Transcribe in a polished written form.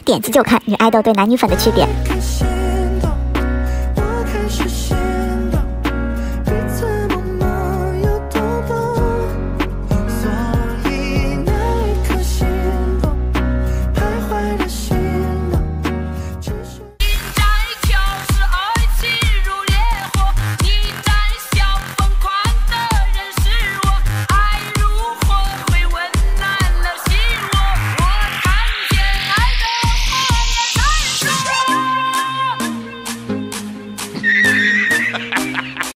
点击就看女爱豆对男女粉的区别。